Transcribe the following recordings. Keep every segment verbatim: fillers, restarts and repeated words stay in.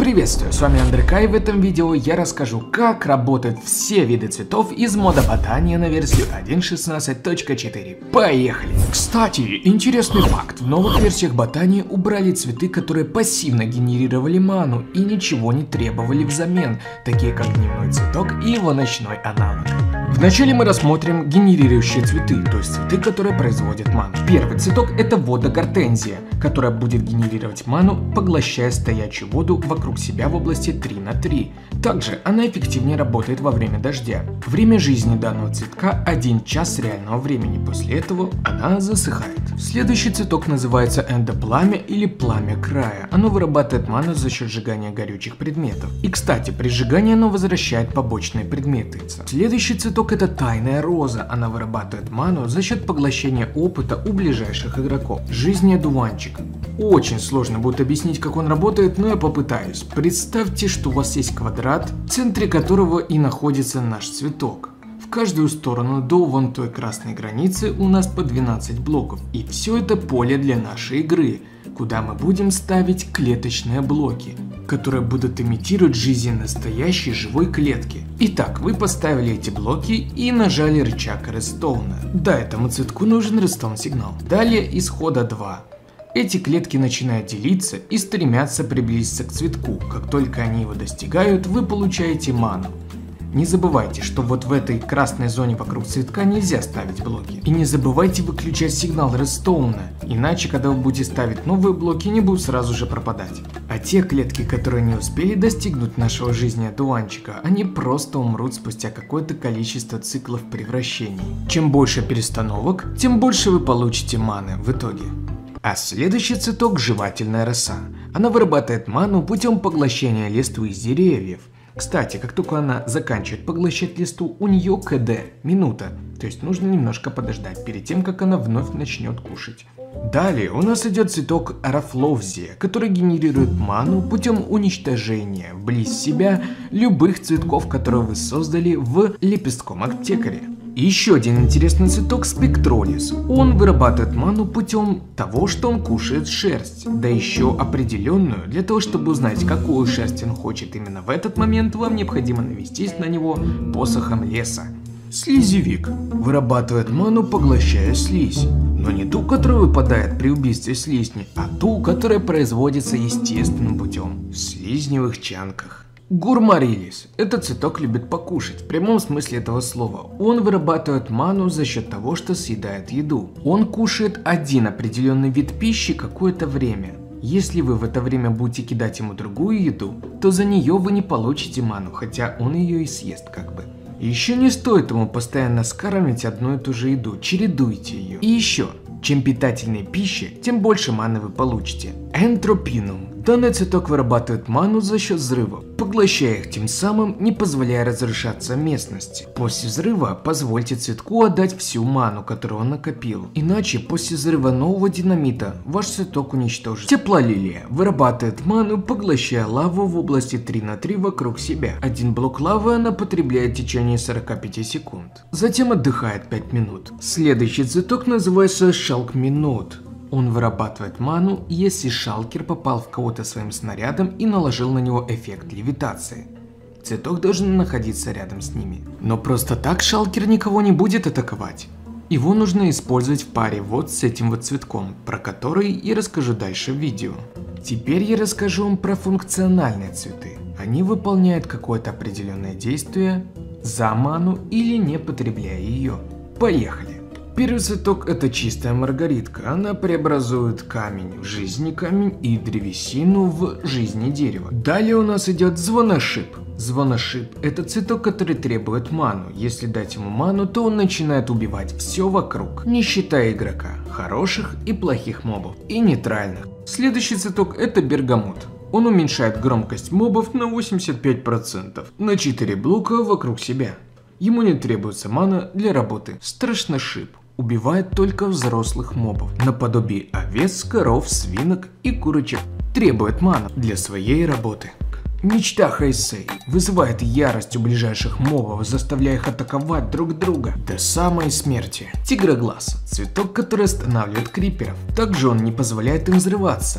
Приветствую, с вами Андрей, и в этом видео я расскажу, как работают все виды цветов из мода Ботания на версию один точка шестнадцать точка четыре. Поехали! Кстати, интересный факт. В новых версиях Ботании убрали цветы, которые пассивно генерировали ману и ничего не требовали взамен, такие как дневной цветок и его ночной аналог. Вначале мы рассмотрим генерирующие цветы, то есть цветы, которые производят ману. Первый цветок — это водогортензия, которая будет генерировать ману, поглощая стоячую воду вокруг себя в области три на три. Также она эффективнее работает во время дождя. Время жизни данного цветка — один час реального времени, после этого она засыхает. Следующий цветок называется эндопламя или пламя края. Оно вырабатывает ману за счет сжигания горючих предметов. И кстати, при сжигании оно возвращает побочные предметы. Следующий цветок — это тайная роза. Она вырабатывает ману за счет поглощения опыта у ближайших игроков. Жизнь одуванчика. Очень сложно будет объяснить, как он работает, но я попытаюсь. Представьте, что у вас есть квадрат, в центре которого и находится наш цветок. В каждую сторону до вон той красной границы у нас по двенадцать блоков, и все это поле для нашей игры, куда мы будем ставить клеточные блоки, которые будут имитировать жизнь настоящей живой клетки. Итак, вы поставили эти блоки и нажали рычаг редстоуна. Да, этому цветку нужен редстоун сигнал. Далее из хода два. Эти клетки начинают делиться и стремятся приблизиться к цветку. Как только они его достигают, вы получаете ману. Не забывайте, что вот в этой красной зоне вокруг цветка нельзя ставить блоки. И не забывайте выключать сигнал редстоуна, иначе когда вы будете ставить новые блоки, они будут сразу же пропадать. А те клетки, которые не успели достигнуть нашего жизни одуванчика, они просто умрут спустя какое-то количество циклов превращений. Чем больше перестановок, тем больше вы получите маны в итоге. А следующий цветок — жевательная роса. Она вырабатывает ману путем поглощения листвы из деревьев. Кстати, как только она заканчивает поглощать листву, у нее КД минута, то есть нужно немножко подождать перед тем, как она вновь начнет кушать. Далее у нас идет цветок Арафловзия, который генерирует ману путем уничтожения вблизи себя любых цветков, которые вы создали в лепестком аптекаре. И еще один интересный цветок — Спектролис. Он вырабатывает ману путем того, что он кушает шерсть, да еще определенную. Для того, чтобы узнать, какую шерсть он хочет именно в этот момент, вам необходимо навестись на него посохом леса. Слизевик вырабатывает ману, поглощая слизь, но не ту, которая выпадает при убийстве слизни, а ту, которая производится естественным путем в слизневых чанках. Гурмарилис. Этот цветок любит покушать, в прямом смысле этого слова. Он вырабатывает ману за счет того, что съедает еду. Он кушает один определенный вид пищи какое-то время. Если вы в это время будете кидать ему другую еду, то за нее вы не получите ману, хотя он ее и съест как бы. Еще не стоит ему постоянно скармливать одну и ту же еду, чередуйте ее. И еще, чем питательнее пища, тем больше маны вы получите. Энтропинум. Данный цветок вырабатывает ману за счет взрывов, поглощая их, тем самым не позволяя разрушаться местности. После взрыва позвольте цветку отдать всю ману, которую он накопил. Иначе после взрыва нового динамита ваш цветок уничтожит. Теплолилия вырабатывает ману, поглощая лаву в области три на три вокруг себя. Один блок лавы она потребляет в течение сорока пяти секунд. Затем отдыхает пять минут. Следующий цветок называется Шалкминот. Он вырабатывает ману, если шалкер попал в кого-то своим снарядом и наложил на него эффект левитации. Цветок должен находиться рядом с ними. Но просто так шалкер никого не будет атаковать. Его нужно использовать в паре вот с этим вот цветком, про который я расскажу дальше в видео. Теперь я расскажу вам про функциональные цветы. Они выполняют какое-то определенное действие за ману или не потребляя ее. Поехали! Первый цветок — это чистая маргаритка. Она преобразует камень в жизни камень и древесину в жизни дерева. Далее у нас идет звоношип. Звоношип — это цветок, который требует ману. Если дать ему ману, то он начинает убивать все вокруг, не считая игрока, хороших и плохих мобов, и нейтральных. Следующий цветок — это бергамот. Он уменьшает громкость мобов на восемьдесят пять процентов, на четыре блока вокруг себя. Ему не требуется мана для работы. Страшношип убивает только взрослых мобов, наподобие овец, коров, свинок и курочек. Требует ману для своей работы. Мечта Хэйсэй вызывает ярость у ближайших мобов, заставляя их атаковать друг друга до самой смерти. Тигроглаз — цветок, который останавливает криперов. Также он не позволяет им взрываться.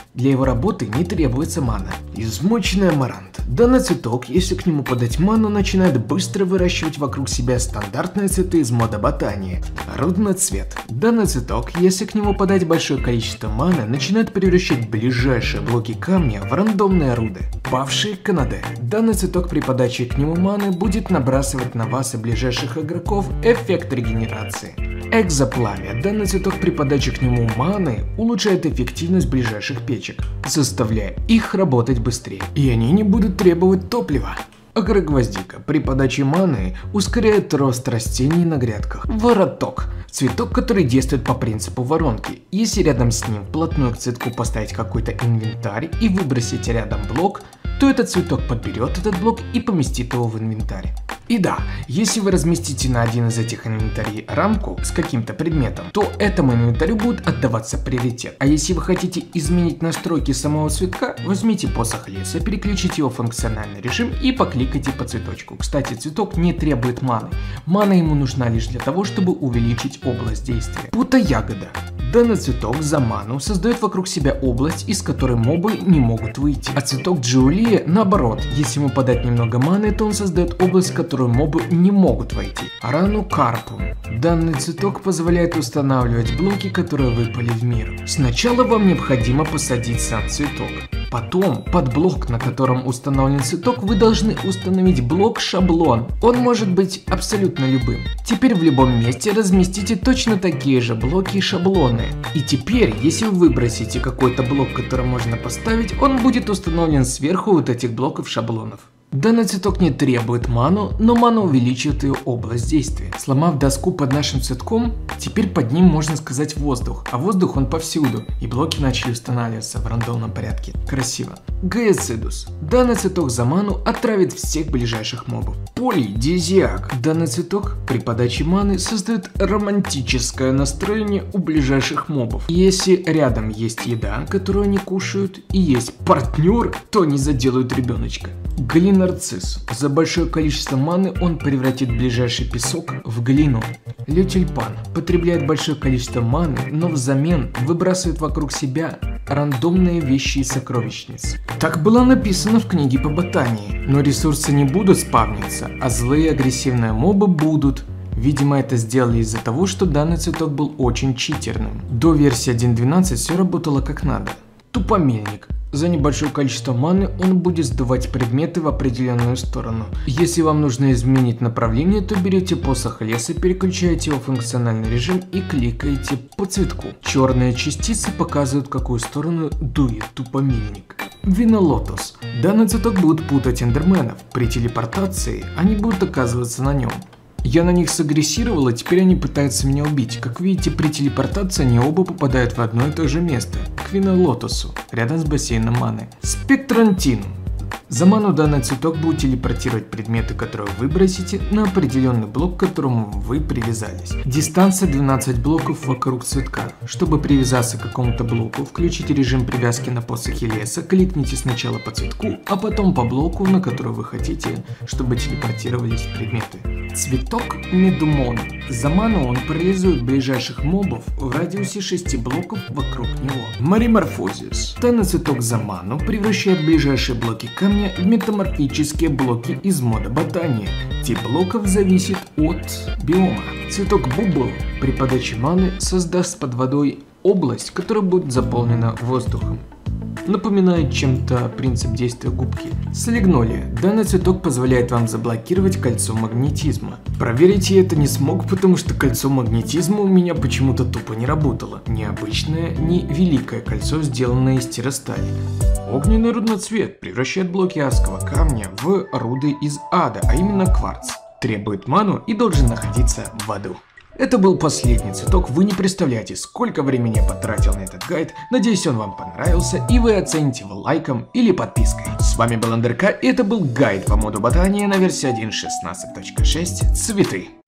Для его работы не требуется мана. Измученный амарант. Данный цветок, если к нему подать ману, начинает быстро выращивать вокруг себя стандартные цветы из мода ботании. Рудный цвет. Данный цветок, если к нему подать большое количество маны, начинает превращать ближайшие блоки камня в рандомные руды. Павший Канаде. Данный цветок при подаче к нему маны будет набрасывать на вас и ближайших игроков эффект регенерации. Экзопламя. Данный цветок при подаче к нему маны улучшает эффективность ближайших печек, заставляя их работать быстрее, и они не будут требовать топлива. Агрогвоздика. При подаче маны ускоряет рост растений на грядках. Вороток. Цветок, который действует по принципу воронки. Если рядом с ним вплотную к цветку поставить какой-то инвентарь и выбросить рядом блок, то этот цветок подберет этот блок и поместит его в инвентарь. И да, если вы разместите на один из этих инвентарей рамку с каким-то предметом, то этому инвентарю будет отдаваться приоритет. А если вы хотите изменить настройки самого цветка, возьмите посох леса, переключите его в функциональный режим и покликайте по цветочку. Кстати, цветок не требует маны. Мана ему нужна лишь для того, чтобы увеличить область действия. Пута-ягода. Данный цветок за ману создает вокруг себя область, из которой мобы не могут выйти. А цветок Джиулия наоборот, если ему подать немного маны, то он создает область, в которую мобы не могут войти. Рану Карпу. Данный цветок позволяет устанавливать блоки, которые выпали в мир. Сначала вам необходимо посадить сам цветок. Потом, под блок, на котором установлен цветок, вы должны установить блок-шаблон. Он может быть абсолютно любым. Теперь в любом месте разместите точно такие же блоки и шаблоны. И теперь, если вы выбросите какой-то блок, который можно поставить, он будет установлен сверху вот этих блоков шаблонов. Данный цветок не требует ману, но мана увеличивает ее область действия. Сломав доску под нашим цветком, теперь под ним можно сказать воздух, а воздух он повсюду, и блоки начали устанавливаться в рандомном порядке. Красиво. Геоцидус. Данный цветок за ману отравит всех ближайших мобов. Полидизиак. Данный цветок при подаче маны создает романтическое настроение у ближайших мобов. Если рядом есть еда, которую они кушают, и есть партнер, то они заделают ребеночка. Глинарцисс. За большое количество маны он превратит ближайший песок в глину. Лютюльпан. Потребляет большое количество маны, но взамен выбрасывает вокруг себя рандомные вещи и сокровищниц. Так было написано в книге по ботании, но ресурсы не будут спавниться, а злые агрессивные мобы будут. Видимо, это сделали из-за того, что данный цветок был очень читерным. До версии один точка двенадцать все работало как надо. Тупомельник. За небольшое количество маны он будет сдувать предметы в определенную сторону. Если вам нужно изменить направление, то берете посох леса, переключаете его в функциональный режим и кликаете по цветку. Черные частицы показывают, в какую сторону дует тупомельник. Винолотос. Данный цветок будет путать эндерменов. При телепортации они будут оказываться на нем. Я на них сагрессировал, и теперь они пытаются меня убить. Как видите, при телепортации они оба попадают в одно и то же место. К Винолотосу, рядом с бассейном маны. Спектрантин. За ману данный цветок будет телепортировать предметы, которые вы выбросите, на определенный блок, к которому вы привязались. Дистанция двенадцать блоков вокруг цветка. Чтобы привязаться к какому-то блоку, включите режим привязки на посохе леса, кликните сначала по цветку, а потом по блоку, на который вы хотите, чтобы телепортировались предметы. Цветок Медумон. За ману он парализует ближайших мобов в радиусе шести блоков вокруг него. Мариморфозис. Данный цветок за ману превращает ближайшие блоки камня в метаморфические блоки из мода ботания. Тип блоков зависит от биома. Цветок Бубл при подаче маны создаст под водой область, которая будет заполнена воздухом. Напоминает чем-то принцип действия губки. Солигнолия. Данный цветок позволяет вам заблокировать кольцо магнетизма. Проверить я это не смог, потому что кольцо магнетизма у меня почему-то тупо не работало. Ни обычное, ни великое кольцо, сделанное из террастали. Огненный рудноцвет превращает блоки адского камня в руды из ада, а именно кварц. Требует ману и должен находиться в аду. Это был последний цветок, вы не представляете, сколько времени я потратил на этот гайд. Надеюсь, он вам понравился и вы оцените его лайком или подпиской. С вами был НДРК и это был гайд по моду ботания на версии один точка шестнадцать точка шесть «Цветы».